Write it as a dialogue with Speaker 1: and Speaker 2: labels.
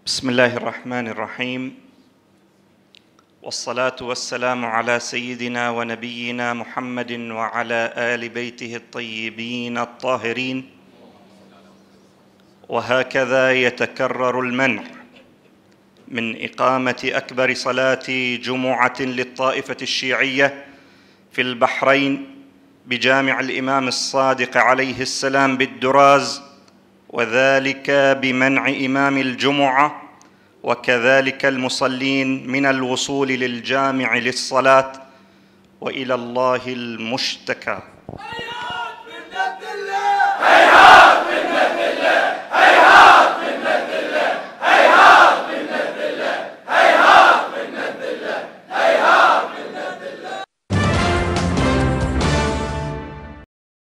Speaker 1: بسم الله الرحمن الرحيم، والصلاة والسلام على سيدنا ونبينا محمد وعلى آل بيته الطيبين الطاهرين. وهكذا يتكرر المنع من إقامة أكبر صلاة جمعة للطائفة الشيعية في البحرين بجامع الإمام الصادق عليه السلام بالدراز، وذلك بمنع إمام الجمعة وكذلك المصلين من الوصول للجامع للصلاة، وإلى الله المشتكى.